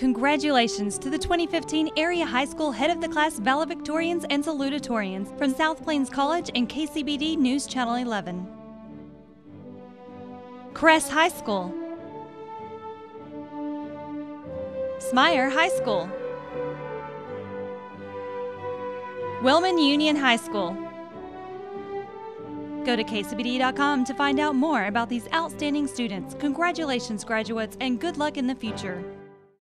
Congratulations to the 2015 Area High School Head of the Class Valedictorians and Salutatorians from South Plains College and KCBD News Channel 11. Cress High School, Smyer High School, Wilman Union High School. Go to kcbd.com to find out more about these outstanding students. Congratulations, graduates, and good luck in the future.